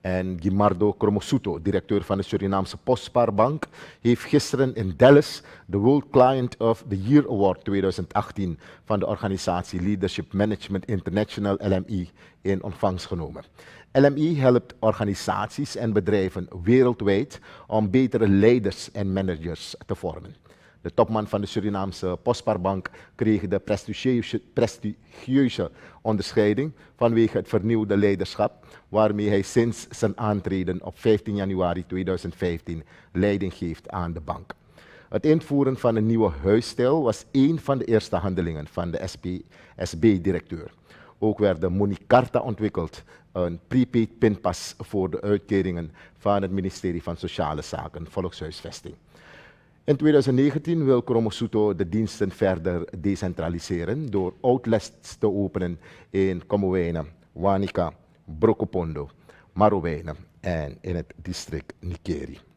En Guimardo Cromosuto, directeur van de Surinaamse Postspaarbank, heeft gisteren in Dallas de World Client of the Year Award 2018 van de organisatie Leadership Management International LMI in ontvangst genomen. LMI helpt organisaties en bedrijven wereldwijd om betere leiders en managers te vormen. De topman van de Surinaamse Postspaarbank kreeg de prestigieuze onderscheiding vanwege het vernieuwde leiderschap, waarmee hij sinds zijn aantreden op 15 januari 2015 leiding geeft aan de bank. Het invoeren van een nieuwe huisstijl was één van de eerste handelingen van de SB-directeur. Ook werd de Monicarta ontwikkeld, een prepaid pinpas voor de uitkeringen van het ministerie van Sociale Zaken, Volkshuisvesting. In 2019 wil Cromosuto de diensten verder decentraliseren door outlets te openen in Komowena, Wanica, Brokopondo, Marowijne en in het district Nikeri.